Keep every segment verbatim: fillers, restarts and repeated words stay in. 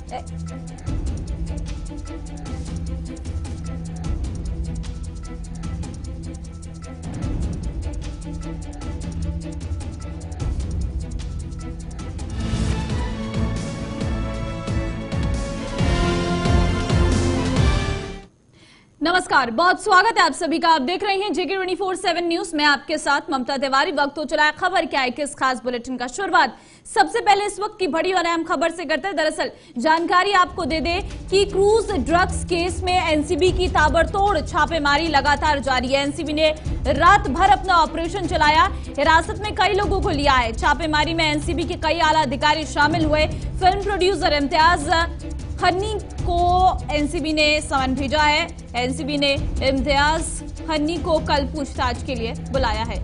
नमस्कार, बहुत स्वागत है आप सभी का। आप देख रहे हैं JK twenty four seven news में आपके साथ ममता तिवारी। वक्त हो चला है खबर क्या है किस खास बुलेटिन का शुरुआत सबसे पहले इस वक्त की बड़ी और अहम खबर से करते हैं। दरअसल जानकारी आपको दे दे कि क्रूज ड्रग्स केस में एनसीबी की ताबड़तोड़ छापेमारी लगातार जारी है। एनसीबी ने रात भर अपना ऑपरेशन चलाया, हिरासत में कई लोगों को लिया है। छापेमारी में एनसीबी के कई आला अधिकारी शामिल हुए। फिल्म प्रोड्यूसर इम्तियाज खन्नी को एनसीबी ने समन भेजा है। एनसीबी ने इम्तियाज खन्नी को कल पूछताछ के लिए बुलाया है।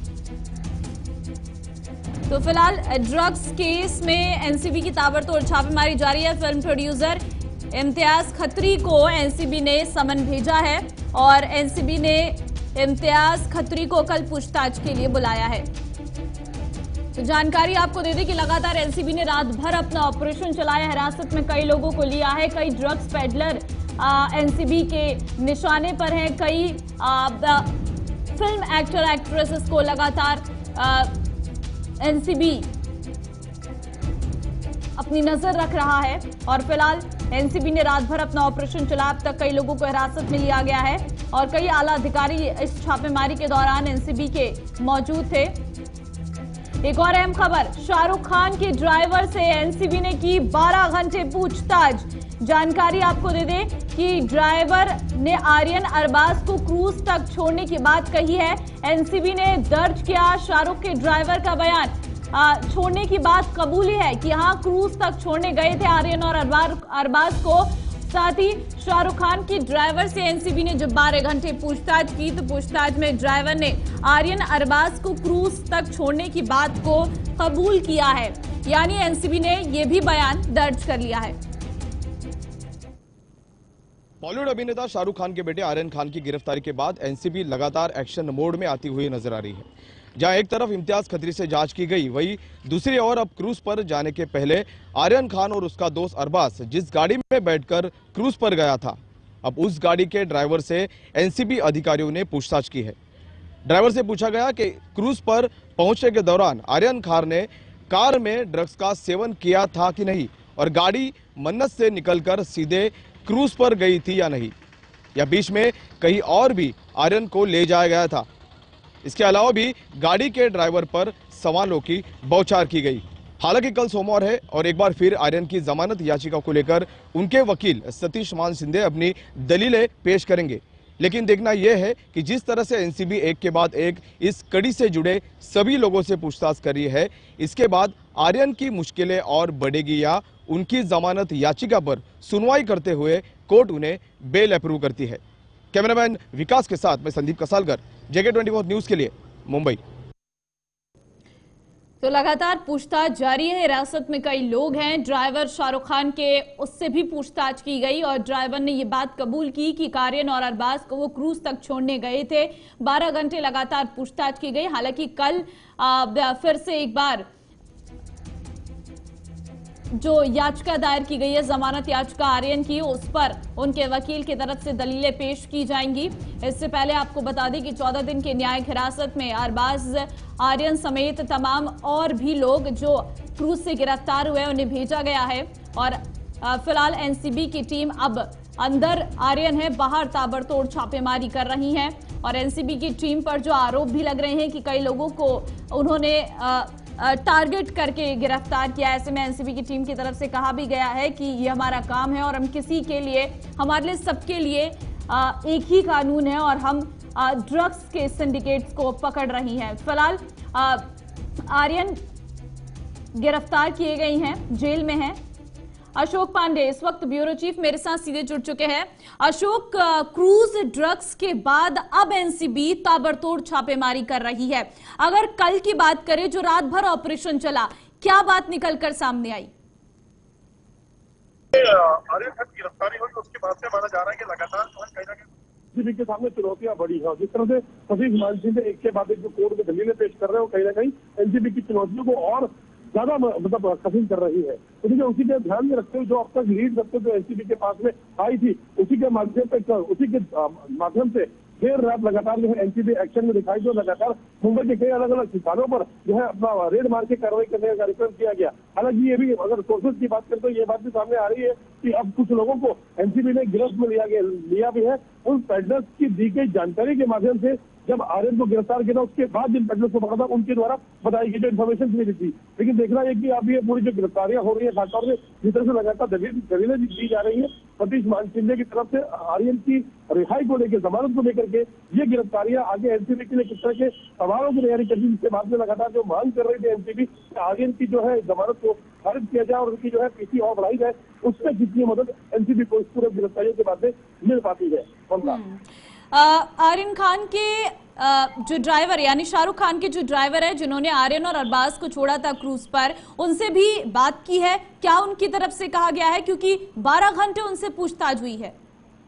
तो फिलहाल ड्रग्स केस में एनसीबी की ताबड़तोड़ छापेमारी जारी है। फिल्म प्रोड्यूसर इम्तियाज खत्री को एनसीबी ने समन भेजा है और एनसीबी ने इम्तियाज खत्री को कल पूछताछ के लिए बुलाया है। तो जानकारी आपको दे दें कि लगातार एनसीबी ने रात भर अपना ऑपरेशन चलाया, हिरासत में कई लोगों को लिया है। कई ड्रग्स पेडलर एनसीबी के निशाने पर हैं। कई आ, फिल्म एक्टर एक्ट्रेसेस को लगातार एनसीबी अपनी नजर रख रहा है और फिलहाल एनसीबी ने रात भर अपना ऑपरेशन चलाया। अब तक कई लोगों को हिरासत में लिया गया है और कई आला अधिकारी इस छापेमारी के दौरान एनसीबी के मौजूद थे। एक और अहम खबर, शाहरुख खान के ड्राइवर से एनसीबी ने की बारह घंटे पूछताछ। जानकारी आपको दे दें कि ड्राइवर ने आर्यन अरबाज को क्रूज तक छोड़ने की बात कही है। एनसीबी ने दर्ज किया शाहरुख के ड्राइवर का बयान। आ, छोड़ने की बात कबूली है कि हाँ, क्रूज तक छोड़ने गए थे आर्यन और अरबाज को। साथ ही शाहरुख खान के ड्राइवर से एनसीबी ने जब बारह घंटे पूछताछ की तो पूछताछ में ड्राइवर ने आर्यन अरबाज को क्रूज तक छोड़ने की बात को कबूल किया है, यानी एनसीबी ने यह भी बयान दर्ज कर लिया है। बॉलीवुड अभिनेता शाहरुख खान के बेटे आर्यन खान की गिरफ्तारी के बाद एनसीबी लगातार एक्शन मोड में आती हुई नजर आ रही है। जहां एक तरफ इम्तियाज खत्री से जांच की गई, वहीं दूसरी ओर अब क्रूज पर जाने के पहले आर्यन खान और उसका दोस्त अरबाज जिस गाड़ी में बैठकर क्रूज पर गया था, अब उस गाड़ी के ड्राइवर से एनसीबी अधिकारियों ने पूछताछ की है। ड्राइवर से पूछा गया कि क्रूज पर पहुंचने के दौरान आर्यन खान ने कार में ड्रग्स का सेवन किया था कि नहीं और गाड़ी मन्नत से निकलकर सीधे क्रूज पर गई थी या नहीं, या बीच में कहीं और भी आर्यन को ले जाया गया था। इसके अलावा भी गाड़ी के ड्राइवर पर सवालों की बौछार की गई। हालांकि कल सोमवार है और एक बार फिर आर्यन की जमानत याचिका को लेकर उनके वकील सतीश मान सिंधे अपनी दलीलें पेश करेंगे। लेकिन देखना यह है कि जिस तरह से एनसीबी एक के बाद एक इस कड़ी से जुड़े सभी लोगों से पूछताछ कर रही है, इसके बाद आर्यन की मुश्किलें और बढ़ेगी या उनकी जमानत याचिका पर सुनवाई करते हुए कोर्ट उन्हें बेल अप्रूव करती है। कैमरामैन विकास के साथ मैं Sandeep Kasalkar, JK twenty four news के लिए मुंबई। तो लगातार पूछताछ जारी है। हिरासत में कई लोग हैं। ड्राइवर शाहरुख खान के, उससे भी पूछताछ की गई और ड्राइवर ने ये बात कबूल की कि आर्यन और अरबाज को वो क्रूज तक छोड़ने गए थे। बारह घंटे लगातार पूछताछ की गई। हालांकि कल आ, फिर से एक बार जो याचिका दायर की गई है, जमानत याचिका आर्यन की, उस पर उनके वकील की तरफ से दलीलें पेश की जाएंगी। इससे पहले आपको बता दें कि चौदह दिन के न्यायिक हिरासत में अरबाज, आर्यन समेत तमाम और भी लोग जो क्रूज से गिरफ्तार हुए उन्हें भेजा गया है और फिलहाल एनसीबी की टीम अब अंदर आर्यन है, बाहर ताबड़तोड़ छापेमारी कर रही है और एनसीबी की टीम पर जो आरोप भी लग रहे हैं कि कई लोगों को उन्होंने आ, टारगेट करके गिरफ्तार किया। ऐसे में एनसीबी की टीम की तरफ से कहा भी गया है कि ये हमारा काम है और हम किसी के लिए, हमारे लिए, सबके लिए एक ही कानून है और हम ड्रग्स के सिंडिकेट्स को पकड़ रही हैं। फिलहाल आर्यन गिरफ्तार किए गए हैं, जेल में हैं। अशोक पांडे इस वक्त ब्यूरो चीफ मेरे साथ सीधे जुड़ चुके हैं। अशोक, क्रूज ड्रग्स के बाद अब एनसीबी ताबड़तोड़ छापेमारी कर रही है। अगर कल की बात करें, जो रात भर ऑपरेशन चला, क्या बात निकलकर सामने आई? आर्यन खान की गिरफ्तारी हुई तो उसके बाद से माना जा रहा है कि लगातार कहीं ना कहीं के सामने चुनौतियां बढ़ी है। जिस तरह से सतीश मान सिंह एक के बाद एक जो कोर्ट में दलीलें पेश कर रहे हैं, वो कहीं ना कहीं एनसीबी की चुनौतियों को और ज्यादा मतलब कठिन कर रही है। तो देखिए उसी के ध्यान में रखते हुए जो अब तक लीड करते जो एनसीबी के पास में आई थी, उसी के माध्यम पे उसी के माध्यम से देर रात लगातार जो है एनसीबी एक्शन में दिखाई, जो लगातार मुंबई के कई अलग अलग ठिकानों पर जो है अपना रेड मार के कार्रवाई करने का कार्यक्रम किया गया। हालांकि ये भी अगर सोर्सेज की बात करें तो ये बात भी सामने आ रही है कि अब कुछ लोगों को एनसीबी ने गिरफ्त में लिया गया लिया भी है। उन पेडलर्स की दी गई जानकारी के माध्यम से जब आर्यन को गिरफ्तार किया उसके बाद जिन पेडलर्स को पकड़ा था उनके द्वारा बताई गई जो इन्फॉर्मेशन मिली थी। लेकिन देखना है कि अब ये पूरी जो गिरफ्तारियां हो रही है खासतौर से जिस तरह से लगातार दलीलें दी जा रही है सतीश मानसिंह की तरफ से आर्यन की रिहाई को लेकर, जमानत को लेकर के ये गिरफ्तारियां आगे एनसीबी के लिए किस तरह के सवालों की तैयारी करती, जिसके बाद में लगातार जो मांग कर रही थी एनसीबी आर्यन की जो है जमानत को खारिज किया जाए और उनकी जो है पीसी और बढ़ाई जाए, उसमें कितनी मदद एनसीबी को इस पूरे गिरफ्तारियों के बाद में मिल पाती है। आर्यन खान के जो ड्राइवर यानी शाहरुख खान के जो ड्राइवर है जिन्होंने आर्यन और अरबाज को छोड़ा था क्रूज पर, उनसे भी बात की है क्या? उनकी तरफ से कहा गया है क्योंकि बारह घंटे उनसे पूछताछ हुई है।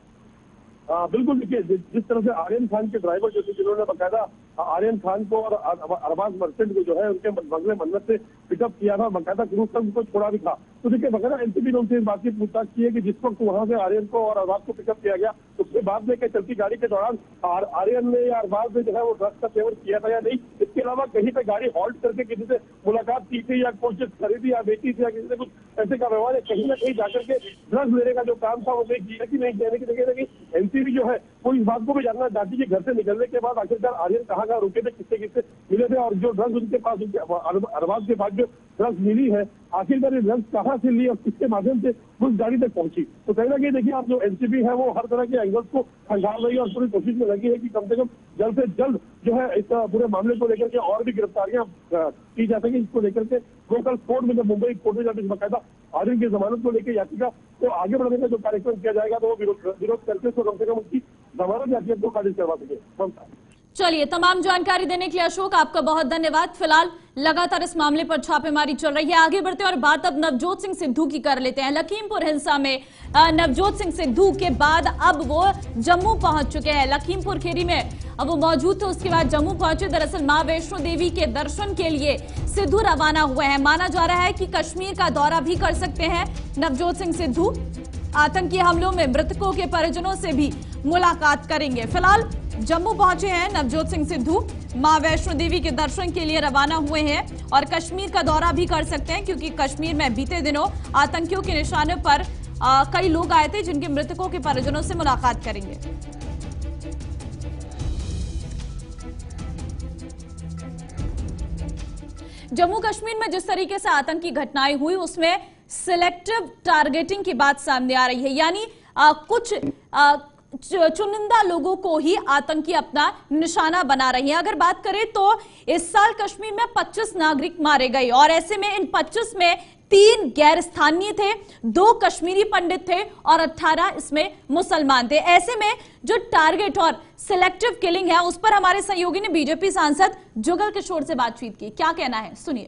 आ, बिल्कुल देखिए जिस तरह से आर्यन खान के ड्राइवर जो थे जिन्होंने बकायदा आर्यन खान को और अरबाज मर्चेंट को जो है उनके बंगले मन्नत से पिकअप किया था, बकायदा क्रूज तक उनको छोड़ा भी था। तो देखिए बकायदा एनसीबी ने उनसे इस बात की पूछताछ की है कि जिस वक्त वहां से आर्यन को और अरबाज को पिकअप किया गया उसके बाद में क्या चलती गाड़ी के दौरान आर्यन ने या अरबाज ने जो है वो ड्रग्स का सेवन किया था या नहीं। इसके अलावा कहीं पे गाड़ी हॉल्ट करके किसी से मुलाकात की थी या कुछ खरीदी या बेची थी या किसी से कुछ ऐसे का व्यवहार है, कहीं ना कहीं जाकर के ड्रग्स लेने का जो काम था वो किया कि नहीं कहने की जगह नहीं। एनसीबी जो है वो इस बात को भी जानना चाहती है कि घर से निकलने के बाद आखिरकार आर्यन कहाँ कहाँ रुके थे, किससे किससे मिले थे और जो ड्रग्स उनके पास उनके अरबाज के पास जो ड्रग्स मिली है आखिरकार ये ड्रग्स कहाँ से ली और किसके माध्यम से उस गाड़ी तक पहुंची। तो कहीं ना कहीं देखिए आप जो एनसीबी है वो हर तरह के एंगल्स को खंगाल रही है और पूरी कोशिश में लगी है कि कम से कम जल्द से जल्द जो है इस पूरे मामले को लेकर के और भी गिरफ्तारियां की जा सके। इसको लेकर के लोकल कोर्ट में जब मुंबई कोर्ट में जाकर बाकायदा आर्यन की जमानत को लेकर याचिका को आगे बढ़ाने का जो कार्यक्रम किया जाएगा तो वो विरोध करके उसको कम से कम उसकी जमानत याचिका को खारिज करवा सके। चलिए, तमाम जानकारी देने के लिए अशोक आपका बहुत धन्यवाद। फिलहाल लगातार इस मामले पर छापेमारी चल रही है। आगे बढ़ते हैं और बात अब नवजोत सिंह सिद्धू की कर लेते हैं। लखीमपुर हिंसा में नवजोत सिंह सिद्धू के बाद अब वो जम्मू पहुंच चुके हैं। लखीमपुर खीरी में अब वो मौजूद थे, उसके बाद जम्मू पहुंचे। दरअसल मां वैष्णो देवी के दर्शन के लिए सिद्धू रवाना हुए हैं। माना जा रहा है कि कश्मीर का दौरा भी कर सकते हैं नवजोत सिंह सिद्धू। आतंकी हमलों में मृतकों के परिजनों से भी मुलाकात करेंगे। फिलहाल जम्मू पहुंचे हैं नवजोत सिंह सिद्धू, मां वैष्णो देवी के दर्शन के लिए रवाना हुए हैं और कश्मीर का दौरा भी कर सकते हैं क्योंकि कश्मीर में बीते दिनों आतंकियों के निशाने पर आ, कई लोग आए थे जिनके मृतकों के परिजनों से मुलाकात करेंगे। जम्मू कश्मीर में जिस तरीके से आतंकी घटनाएं हुई उसमें सिलेक्टिव टारगेटिंग की बात सामने आ रही है, यानी आ, कुछ आ, चुनिंदा लोगों को ही आतंकी अपना निशाना बना रही हैं। अगर बात करें तो इस साल कश्मीर में पच्चीस नागरिक मारे गए और ऐसे में इन पच्चीस में तीन गैर स्थानीय थे, दो कश्मीरी पंडित थे और अठारह इसमें मुसलमान थे। ऐसे में जो टारगेट और सिलेक्टिव किलिंग है उस पर हमारे सहयोगी ने बीजेपी सांसद जुगल किशोर से बातचीत की। क्या कहना है, सुनिए।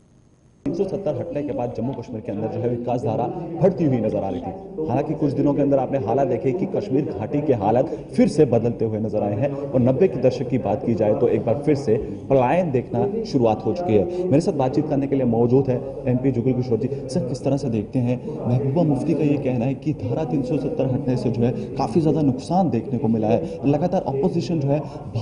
तीन सौ सत्तर हटने के बाद जम्मू कश्मीर के अंदर जो है विकास धारा बढ़ती हुई नजर आ रही थी। हालांकि कुछ दिनों के अंदर आपने हालात देखे कि कश्मीर घाटी के हालात फिर से बदलते हुए नजर आए हैं और नब्बे के दशक की बात की जाए तो एक बार फिर से पलायन देखना शुरुआत हो चुकी है। मेरे साथ बातचीत करने के लिए मौजूद है एमपी जुगल किशोर जी। सर, किस तरह से देखते हैं, महबूबा मुफ्ती का ये कहना है कि धारा तीन सौ सत्तर हटने से जो है काफी ज्यादा नुकसान देखने को मिला है, लगातार अपोजिशन जो है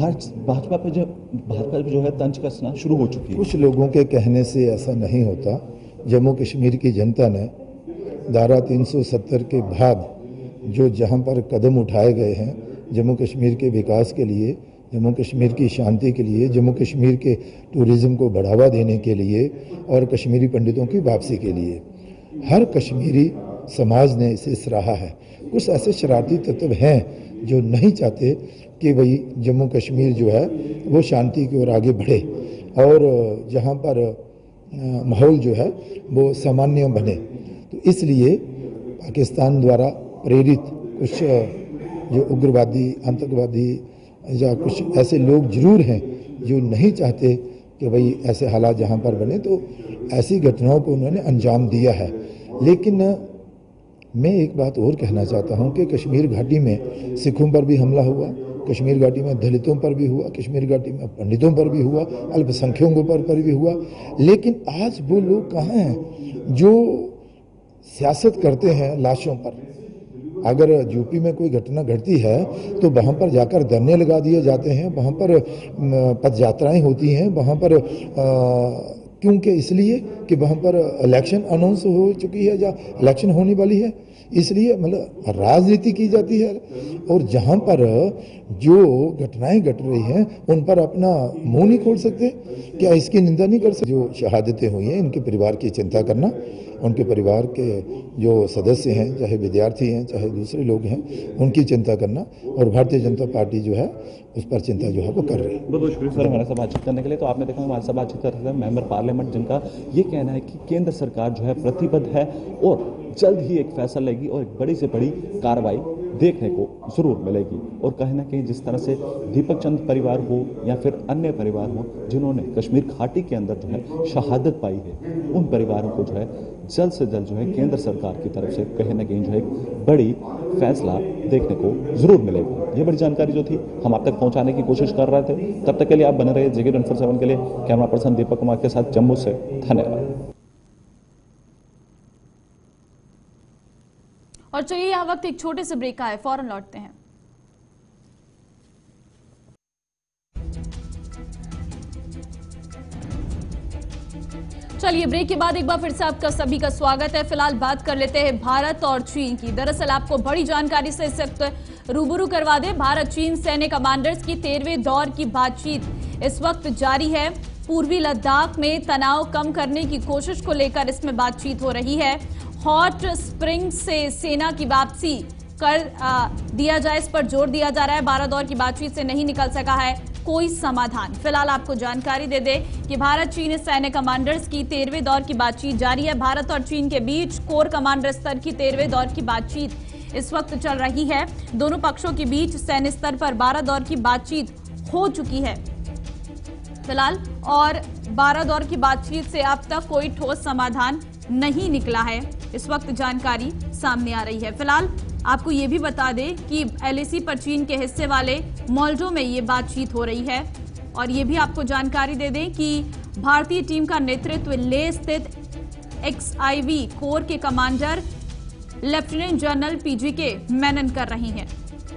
भाजपा पे जो भाजपा जो है तंज कसना शुरू हो चुकी है। कुछ लोगों के कहने से ऐसा नहीं होता। जम्मू कश्मीर की जनता ने धारा तीन सौ सत्तर के बाद जो जहां पर कदम उठाए गए हैं जम्मू कश्मीर के विकास के लिए, जम्मू कश्मीर की शांति के लिए, जम्मू कश्मीर के टूरिज्म को बढ़ावा देने के लिए और कश्मीरी पंडितों की वापसी के लिए, हर कश्मीरी समाज ने इसे सराहा है। कुछ ऐसे शरारती तत्व हैं जो नहीं चाहते कि भाई जम्मू कश्मीर जो है वो शांति की ओर आगे बढ़े और जहाँ पर माहौल जो है वो सामान्य बने। तो इसलिए पाकिस्तान द्वारा प्रेरित कुछ जो उग्रवादी, आतंकवादी या कुछ ऐसे लोग जरूर हैं जो नहीं चाहते कि भाई ऐसे हालात जहाँ पर बने, तो ऐसी घटनाओं को उन्होंने अंजाम दिया है। लेकिन मैं एक बात और कहना चाहता हूँ कि कश्मीर घाटी में सिखों पर भी हमला हुआ, कश्मीर घाटी में दलितों पर भी हुआ, कश्मीर घाटी में पंडितों पर भी हुआ, अल्पसंख्यकों पर, पर भी हुआ। लेकिन आज वो लोग कहाँ हैं जो सियासत करते हैं लाशों पर? अगर यूपी में कोई घटना घटती है तो वहाँ पर जाकर धरने लगा दिए जाते हैं, वहाँ पर पद यात्राएं होती हैं, वहाँ पर आ, क्योंकि इसलिए कि वहाँ पर इलेक्शन अनाउंस हो चुकी है या इलेक्शन होने वाली है, इसलिए मतलब राजनीति की जाती है। और जहाँ पर जो घटनाएं घट रही हैं उन पर अपना मुंह नहीं खोल सकते, क्या इसकी निंदा नहीं कर सकते? जो शहादतें हुई हैं इनके परिवार की चिंता करना, उनके परिवार के जो सदस्य हैं, चाहे विद्यार्थी हैं चाहे दूसरे लोग हैं, उनकी चिंता करना, और भारतीय जनता पार्टी जो है उस पर चिंता जो है वो कर रही है। बहुत बहुत शुक्रिया सर हमारे साथ बातचीत करने के लिए। तो आपने देखा हमारे साथ बातचीत कर रहे हैं मेंबर पार्लियामेंट, जिनका ये कहना है कि केंद्र सरकार जो है प्रतिबद्ध है और जल्द ही एक फैसला लेगी और एक बड़ी से बड़ी कार्रवाई देखने को जरूर मिलेगी। और कहीं ना कहीं जिस तरह से दीपक चंद परिवार हो या फिर अन्य परिवार हो जिन्होंने कश्मीर घाटी के अंदर जो है शहादत पाई है, उन परिवारों को जो है जल्द से जल्द जो है केंद्र सरकार की तरफ से कहीं ना कहीं जो है एक बड़ी फैसला देखने को जरूर मिलेगा। ये बड़ी जानकारी जो थी हम आप तक पहुंचाने की कोशिश कर रहे थे। तब तक के लिए आप बने रहिए जेके ट्वेंटी फोर सेवन के लिए। कैमरा पर्सन दीपक कुमार के साथ जम्मू से, धन्यवाद। और चलिए यह वक्त एक छोटे से ब्रेक का है, फौरन लौटते हैं। चलिए ब्रेक के बाद एक बार फिर से आपका सभी का स्वागत है। फिलहाल बात कर लेते हैं भारत और चीन की। दरअसल आपको बड़ी जानकारी से इस वक्त रूबरू करवा दें। भारत चीन सैन्य कमांडर्स की तेरहवें दौर की बातचीत इस वक्त जारी है। पूर्वी लद्दाख में तनाव कम करने की कोशिश को लेकर इसमें बातचीत हो रही है। हॉट स्प्रिंग से सेना की वापसी कर आ, दिया जाए, इस पर जोर दिया जा रहा है। बारह दौर की बातचीत से नहीं निकल सका है कोई समाधान। फिलहाल आपको जानकारी दे दे कि भारत चीन सैन्य कमांडर्स की तेरहवें दौर की बातचीत जारी है। भारत और चीन के बीच कोर कमांडर स्तर की तेरहवें दौर की बातचीत इस वक्त चल रही है। दोनों पक्षों के बीच सैन्य स्तर पर बारह दौर की बातचीत हो चुकी है फिलहाल, और बारह दौर की बातचीत से अब तक कोई ठोस समाधान नहीं निकला है, इस वक्त जानकारी सामने आ रही है। फिलहाल आपको ये भी बता दें कि एलएसी पर चीन के हिस्से वाले मोल्डो में ये बातचीत हो रही है। और ये भी आपको जानकारी दे दें कि भारतीय टीम का नेतृत्व लेह स्थित एक्सआईवी कोर के commander lieutenant general PGK Menon कर रही हैं।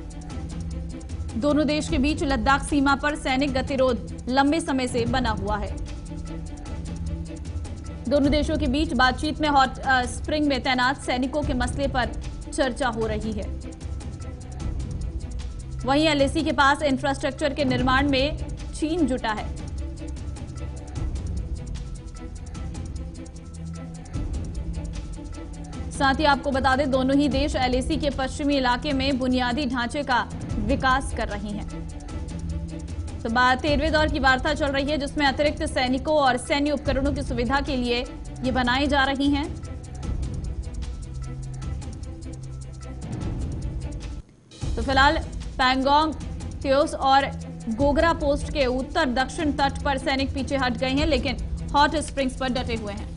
दोनों देश के बीच लद्दाख सीमा पर सैनिक गतिरोध लंबे समय से बना हुआ है। दोनों देशों के बीच बातचीत में हॉट स्प्रिंग में तैनात सैनिकों के मसले पर चर्चा हो रही है। वहीं एलएसी के पास इंफ्रास्ट्रक्चर के निर्माण में चीन जुटा है। साथ ही आपको बता दें दोनों ही देश एलएसी के पश्चिमी इलाके में बुनियादी ढांचे का विकास कर रही हैं। तो तेरहवें दौर की वार्ता चल रही है जिसमें अतिरिक्त सैनिकों और सैन्य उपकरणों की सुविधा के लिए ये बनाई जा रही हैं। तो फिलहाल पैंगोंग त्योस और गोगरा पोस्ट के उत्तर दक्षिण तट पर सैनिक पीछे हट गए हैं, लेकिन हॉट स्प्रिंग्स पर डटे हुए हैं।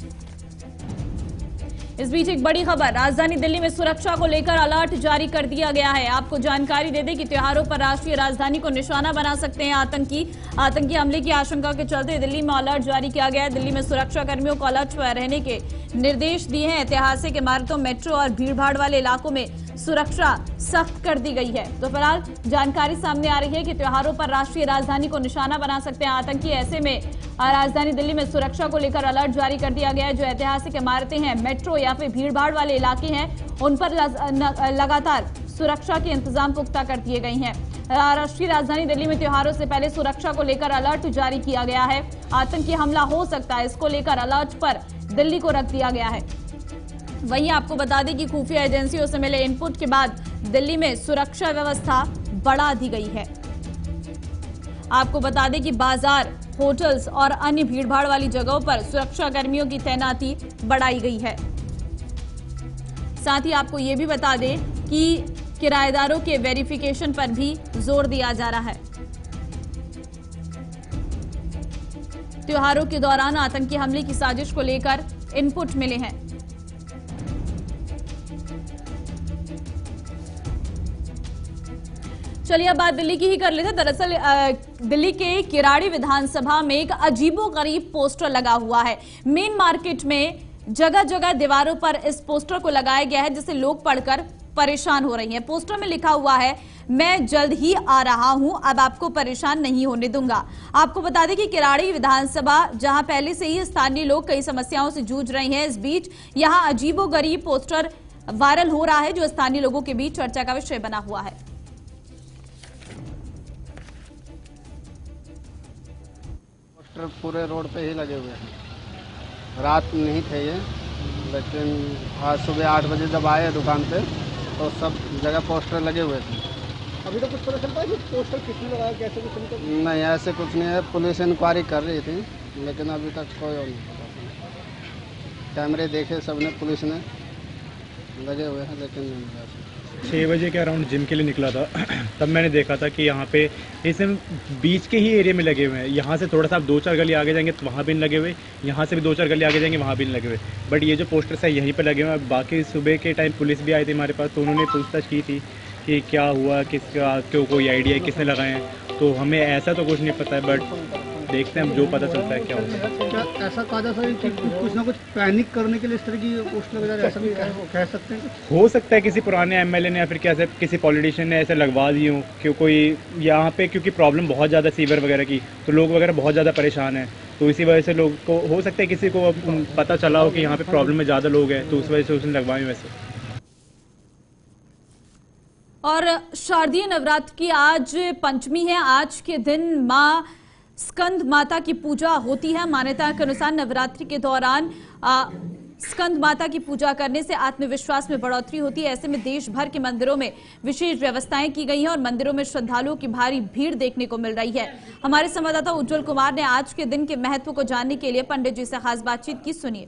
इस बीच एक बड़ी खबर, राजधानी दिल्ली में सुरक्षा को लेकर अलर्ट जारी कर दिया गया है। आपको जानकारी दे दें कि त्योहारों पर राष्ट्रीय राजधानी को निशाना बना सकते हैं आतंकी आतंकी हमले की आशंका के चलते दिल्ली में अलर्ट जारी किया गया है। दिल्ली में सुरक्षा कर्मियों को अलर्ट पर रहने के निर्देश दिए हैं। ऐतिहासिक इमारतों, मेट्रो और भीड़भाड़ वाले इलाकों में सुरक्षा सख्त कर दी गई है। तो फिलहाल जानकारी सामने आ रही है कि त्योहारों पर राष्ट्रीय राजधानी को निशाना बना सकते हैं आतंकी। ऐसे में राजधानी दिल्ली में सुरक्षा को लेकर अलर्ट जारी कर दिया गया है। जो ऐतिहासिक इमारतें हैं, मेट्रो या फिर भीड़भाड़ वाले इलाके हैं, उन पर लगातार सुरक्षा के इंतजाम पुख्ता कर दिए गए हैं। राष्ट्रीय राजधानी दिल्ली में त्योहारों से पहले सुरक्षा को लेकर अलर्ट जारी किया गया है। आतंकी हमला हो सकता है, इसको लेकर अलर्ट पर दिल्ली को रख दिया गया है। वहीं आपको बता दें कि खुफिया एजेंसियों से मिले इनपुट के बाद दिल्ली में सुरक्षा व्यवस्था बढ़ा दी गई है। आपको बता दें कि बाजार, होटल्स और अन्य भीड़भाड़ वाली जगहों पर सुरक्षा कर्मियों की तैनाती बढ़ाई गई है। साथ ही आपको यह भी बता दें कि किराएदारों के वेरिफिकेशन पर भी जोर दिया जा रहा है। त्योहारों के दौरान आतंकी हमले की साजिश को लेकर इनपुट मिले हैं। चलिए अब बात दिल्ली की ही कर लेते हैं। दरअसल दिल्ली के किराड़ी विधानसभा में एक अजीबोगरीब पोस्टर लगा हुआ है। मेन मार्केट में जगह जगह दीवारों पर इस पोस्टर को लगाया गया है, जिसे लोग पढ़कर परेशान हो रही हैं। पोस्टर में लिखा हुआ है, मैं जल्द ही आ रहा हूं, अब आपको परेशान नहीं होने दूंगा। आपको बता दें कि किराड़ी विधानसभा जहां पहले से ही स्थानीय लोग कई समस्याओं से जूझ रहे हैं, इस बीच यहां अजीबोगरीब पोस्टर वायरल हो रहा है, जो स्थानीय लोगों के बीच चर्चा का विषय बना हुआ है। पोस्टर पूरे रोड पे ही लगे हुए हैं। रात नहीं थे ये, लेकिन आज सुबह आठ बजे जब आए दुकान पे तो सब जगह पोस्टर लगे हुए थे। अभी तो कुछ पता चलता है कि पोस्टर किसने लगाया, कैसे कुछ नहीं पता? नहीं, ऐसे कुछ नहीं है। पुलिस इंक्वायरी कर रही थी, लेकिन अभी तक कोई और नहीं पता। कैमरे देखे सबने, पुलिस ने, लगे हुए हैं, लेकिन नहीं मिला। छः बजे के अराउंड जिम के लिए निकला था, तब मैंने देखा था कि यहाँ पे इस बीच के ही एरिया में लगे हुए हैं। यहाँ से थोड़ा सा आप दो चार गली आगे जाएंगे तो वहाँ भी नहीं लगे हुए, यहाँ से भी दो चार गली आगे जाएंगे वहाँ भी नहीं लगे हुए। बट ये जो पोस्टर्स है यहीं पे लगे हुए हैं। बाकी सुबह के टाइम पुलिस भी आई थी हमारे पास, तो उन्होंने पूछताछ की थी कि क्या हुआ, किसका क्यों, कोई आइडिया है किसने लगाए हैं। तो हमें ऐसा तो कुछ नहीं पता है, बट देखते हैं जो पता चलता है क्या होता है। क्या ऐसा कहा जा सकता है कि कुछ ना कुछ पैनिक करने के लिए इस तरह की पोस्ट लगा जा, ऐसा भी कह सकते हैं? हो सकता है किसी पुराने एमएलए ने या फिर कैसे किसी पॉलिटिशियन ने ऐसे लगवा दी हो कि कोई यहाँ पे, क्योंकि प्रॉब्लम बहुत ज़्यादा सीवर वगैरह की, तो लोग वगैरह बहुत ज़्यादा परेशान हैं, तो इसी वजह से लोग को हो सकता है किसी को पता चला हो कि यहाँ पे प्रॉब्लम में ज़्यादा लोग हैं, तो उस वजह से उसने लगवाई वैसे। और शारदीय नवरात्र की आज पंचमी है। आज के दिन माँ स्कंद माता की पूजा होती है। मान्यता के अनुसार नवरात्रि के दौरान आ, स्कंद माता की पूजा करने से आत्मविश्वास में बढ़ोतरी होती है। ऐसे में देश भर के मंदिरों में विशेष व्यवस्थाएं की गई हैं और मंदिरों में श्रद्धालुओं की भारी भीड़ देखने को मिल रही है। हमारे संवाददाता उज्जवल कुमार ने आज के दिन के महत्व को जानने के लिए पंडित जी से खास बातचीत की, सुनिए।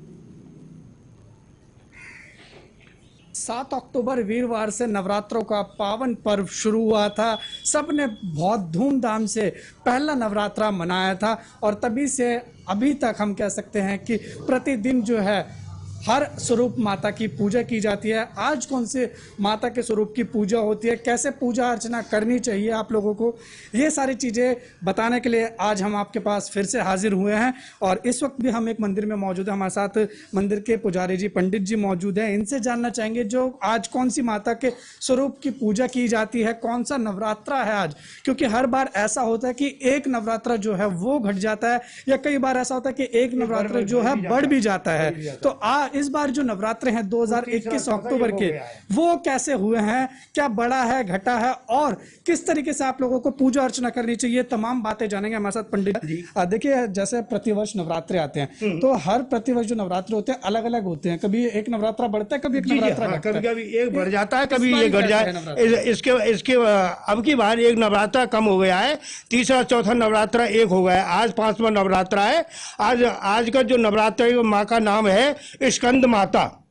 सात अक्टूबर वीरवार से नवरात्रों का पावन पर्व शुरू हुआ था। सबने बहुत धूमधाम से पहला नवरात्रा मनाया था और तभी से अभी तक हम कह सकते हैं कि प्रतिदिन जो है हर स्वरूप माता की पूजा की जाती है। आज कौन से माता के स्वरूप की पूजा होती है, कैसे पूजा अर्चना करनी चाहिए आप लोगों को, ये सारी चीज़ें बताने के लिए आज हम आपके पास फिर से हाजिर हुए हैं। और इस वक्त भी हम एक मंदिर में मौजूद हैं। हमारे साथ मंदिर के पुजारी जी पंडित जी मौजूद हैं। इनसे जानना चाहेंगे जो आज कौन सी माता के स्वरूप की पूजा की जाती है, कौन सा नवरात्रा है आज, क्योंकि हर बार ऐसा होता है कि एक नवरात्रा जो है वो घट जाता है या कई बार ऐसा होता है कि एक नवरात्रा जो है बढ़ भी जाता है। तो आ इस बार जो नवरात्र हैं दो हज़ार इक्कीस अक्टूबर के, वो कैसे हुए हैं, क्या बड़ा है, घटा है और किस तरीके से आप लोगों को पूजा अर्चना करनी चाहिए, तमाम बातें जानेंगे हमारे साथ पंडित जी। देखिए, जैसे प्रतिवर्ष नवरात्रे आते हैं तो हर प्रतिवर्ष जो नवरात्र होते हैं अलग अलग होते हैं। कभी एक नवरात्रा बढ़ता है, कभी एक नवरात्रा घटता है, कभी कभी एक बढ़ जाता है, कभी ये घट जाए। इसके इसके अब की बार एक नवरात्रा कम हो गया है, तीसरा चौथा नवरात्रा एक हो गया है। आज पांचवा नवरात्रा है। आज आज का जो नवरात्रा है माँ का नाम है स्कंद माता।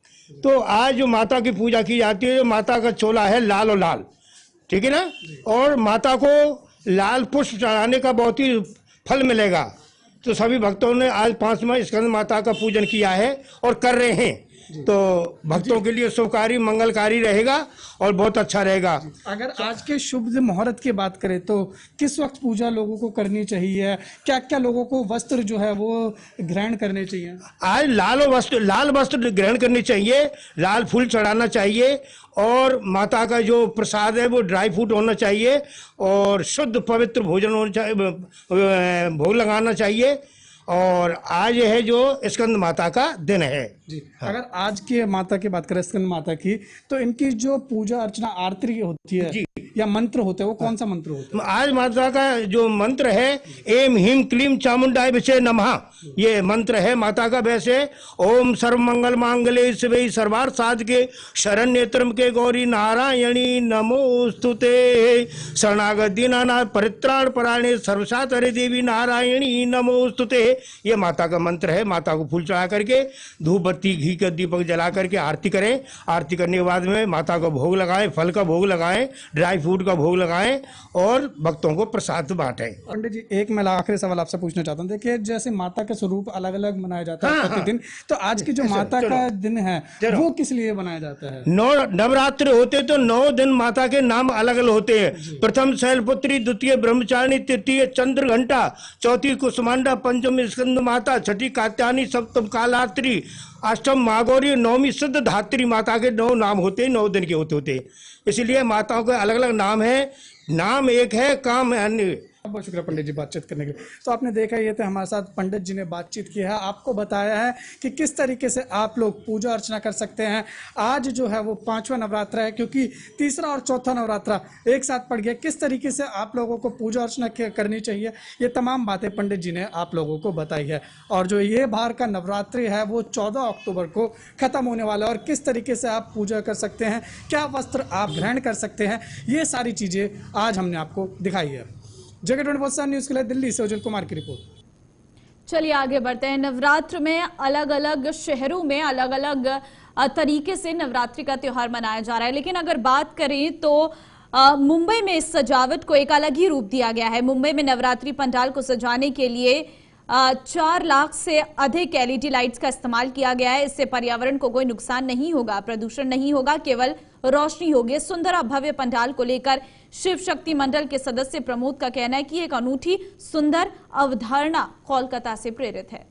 तो आज जो माता की पूजा की जाती है, माता का चोला है लाल और लाल, ठीक है ना, और माता को लाल पुष्प चढ़ाने का बहुत ही फल मिलेगा। तो सभी भक्तों ने आज पांचवा स्कंद माता का पूजन किया है और कर रहे हैं। तो भक्तों के लिए शुभकारी मंगलकारी रहेगा और बहुत अच्छा रहेगा। अगर आज के शुभ मुहूर्त की बात करें तो किस वक्त पूजा लोगों को करनी चाहिए, क्या क्या लोगों को वस्त्र जो है वो ग्रहण करने चाहिए? आज लाल वस्त्र लाल वस्त्र ग्रहण करनी चाहिए, लाल फूल चढ़ाना चाहिए और माता का जो प्रसाद है वो ड्राई फ्रूट होना चाहिए और शुद्ध पवित्र भोजन होना चाहिए, भोग लगाना चाहिए। और आज है जो स्कंद माता का दिन है जी। हाँ। अगर आज के माता की बात करें, स्कंद माता की, तो इनकी जो पूजा अर्चना आरती होती है जी, या मंत्र होते हैं, वो कौन सा मंत्र होता है? आज माता का जो मंत्र है एम ह्रीम क्लीम चामुंडाय विषय नमः, ये मंत्र है माता का। वैसे ओम सर्व मंगल मांगल्ये शिवे सर्वार्थ साधके शरण्ये त्र्यंबके गौरी नारायणी नमोस्तुते शरणागत दीनानाथ परित्राण परायणे सर्वसात हरे देवी नारायणी नमोस्तुते, ये माता का मंत्र है। माता को फूल चढ़ा करके धूप मोमबत्ती घी का दीपक जला करके आरती करें। आरती करने के बाद में माता को भोग लगाएं, फल का भोग लगाएं, ड्राई फ्रूट का भोग लगाएं और भक्तों को प्रसाद बांटें। पंडित जी, एक मैं आखिरी सवाल आपसे पूछना चाहता हूँ। देखिए, जैसे माता के स्वरूप अलग अलग मनाया जाता है प्रतिदिन, तो आज की जो माता का दिन है वो किस लिए बनाया जाता है? नौ नवरात्र होते तो नौ दिन माता के नाम अलग अलग होते हैं। प्रथम शैलपुत्री, द्वितीय ब्रह्मचारिणी, तृतीय चंद्र घंटा, चौथी कुसुमांडा, पंचम स्कंद माता, छठी कात्यायनी, सप्तम कालात्री, अष्टम मागौरी, नौवीं सिद्ध धात्री। माता के नौ नाम होते हैं, नौ दिन के होते होते इसलिए माताओं के अलग अलग नाम है। नाम एक है, काम है अन्य। बहुत शुक्रिया पंडित जी बातचीत करने के लिए। तो आपने देखा, ये थे हमारे साथ पंडित जी ने बातचीत की है, आपको बताया है कि किस तरीके से आप लोग पूजा अर्चना कर सकते हैं। आज जो है वो पांचवा नवरात्रा है, क्योंकि तीसरा और चौथा नवरात्रा एक साथ पड़ गया। किस तरीके से आप लोगों को पूजा अर्चना करनी चाहिए, ये तमाम बातें पंडित जी ने आप लोगों को बताई है। और जो ये बाहर का नवरात्रि है वो चौदह अक्टूबर को खत्म होने वाला है, और किस तरीके से आप पूजा कर सकते हैं, क्या वस्त्र आप ग्रहण कर सकते हैं, ये सारी चीज़ें आज हमने आपको दिखाई है। जगह ट्वेंटी फोर न्यूज़ के लिए दिल्ली से उज्जवल कुमार की रिपोर्ट। चलिए आगे बढ़ते हैं। नवरात्र में अलग अलग शहरों में अलग अलग तरीके से नवरात्रि का त्योहार मनाया जा रहा है, लेकिन अगर बात करें तो मुंबई में इस सजावट को एक अलग ही रूप दिया गया है। मुंबई में नवरात्रि पंडाल को सजाने के लिए चार लाख से अधिक एलईडी लाइट्स का इस्तेमाल किया गया है। इससे पर्यावरण को कोई नुकसान नहीं होगा, प्रदूषण नहीं होगा, केवल रोशनी होगी। सुंदर और भव्य पंडाल को लेकर शिव शक्ति मंडल के सदस्य प्रमोद का कहना है कि एक अनूठी सुंदर अवधारणा कोलकाता से प्रेरित है।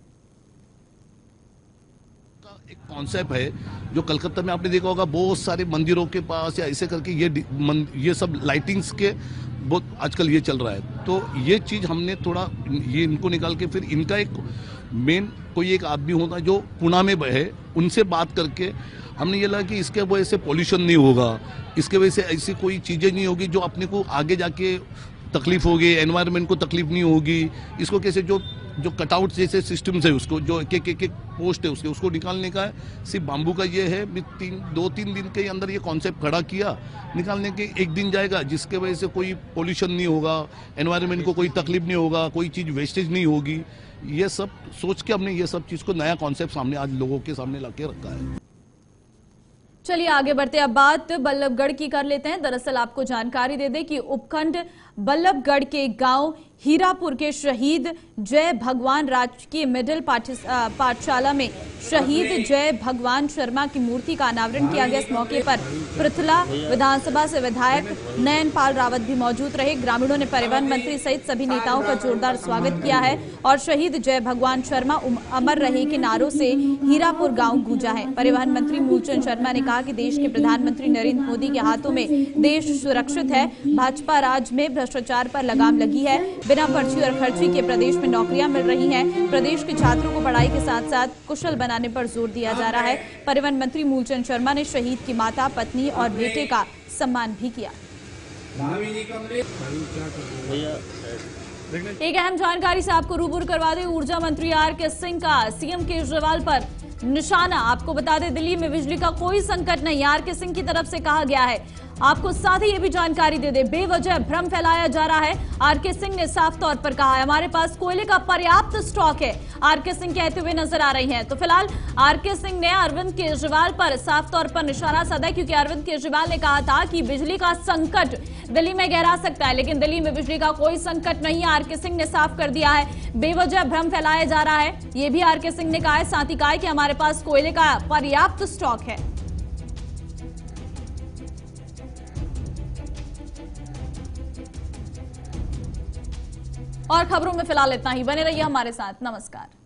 एक कॉन्सेप्ट है जो कलकत्ता में आपने देखा होगा, बहुत सारे मंदिरों के पास या ऐसे करके ये ये सब लाइटिंग्स के बहुत आजकल ये चल रहा है। तो ये चीज़ हमने थोड़ा ये इनको निकाल के फिर इनका एक मेन कोई एक आदमी होता है जो पुणे में है, उनसे बात करके हमने ये लगा कि इसके वजह से पॉल्यूशन नहीं होगा, इसके वजह से ऐसी कोई चीज़ें नहीं होगी जो अपने को आगे जाके तकलीफ होगी, एनवायरनमेंट को तकलीफ नहीं होगी। इसको कैसे जो जो कटआउट जैसे सिस्टम्स है उसको जो एक एक एक पोस्ट है उसके उसको निकालने का है। सिर्फ बाम्बू का ये है, तीन दो तीन दिन के अंदर ये कॉन्सेप्ट खड़ा किया, निकालने के एक दिन जाएगा जिसके वजह से कोई पोल्यूशन नहीं होगा, एनवायरनमेंट को कोई तकलीफ नहीं होगा, कोई चीज़ वेस्टेज नहीं होगी। ये सब सोच के हमने ये सब चीज़ को नया कॉन्सेप्ट सामने आज लोगों के सामने ला के रखा है। चलिए आगे बढ़ते, अब बात बल्लभगढ़ की कर लेते हैं। दरअसल आपको जानकारी दे दें कि उपखंड बल्लभगढ़ के गांव हीरापुर के शहीद जय भगवान राजकीय मिडिल पाठशाला में शहीद जय भगवान शर्मा की मूर्ति का अनावरण किया गया। इस मौके पर पृथला विधानसभा से विधायक नयनपाल रावत भी मौजूद रहे। ग्रामीणों ने परिवहन मंत्री सहित सभी नेताओं का जोरदार स्वागत किया है और शहीद जय भगवान शर्मा अमर रहे के नारों से हीरापुर गांव गूंजा है। परिवहन मंत्री मूलचंद शर्मा ने कहा कि देश के प्रधानमंत्री नरेंद्र मोदी के हाथों में देश सुरक्षित है। भाजपा राज में भ्रष्टाचार पर लगाम लगी है। बिना पर्ची और खर्ची के प्रदेश में नौकरियां मिल रही हैं। प्रदेश के छात्रों को पढ़ाई के साथ साथ कुशल बनाने पर जोर दिया जा रहा है। परिवहन मंत्री मूलचंद शर्मा ने शहीद की माता, पत्नी और बेटे का सम्मान भी किया। एक अहम जानकारी से आपको रूबरू करवा दें, ऊर्जा मंत्री आर के सिंह का सीएम केजरीवाल पर निशाना। आपको बता दें, दिल्ली में बिजली का कोई संकट नहीं, आर के सिंह की तरफ से कहा गया है। आपको साथ ही ये भी जानकारी दे दे, बेवजह भ्रम फैलाया जा रहा है। आर के सिंह ने साफ तौर पर कहा है हमारे पास कोयले का पर्याप्त स्टॉक है, आर के सिंह कहते हुए नजर आ रही हैं। तो फिलहाल आर के सिंह ने अरविंद केजरीवाल पर साफ तौर पर निशाना साधा, क्योंकि अरविंद केजरीवाल ने कहा था कि बिजली का संकट दिल्ली में गहरा सकता है, लेकिन दिल्ली में बिजली का कोई संकट नहीं है। आर के सिंह ने साफ कर दिया है, बेवजह भ्रम फैलाया जा रहा है, ये भी आर के सिंह ने कहा है। साथ ही कहा है कि हमारे पास कोयले का पर्याप्त स्टॉक है। और खबरों में फिलहाल इतना ही, बने रहिए हमारे साथ। नमस्कार।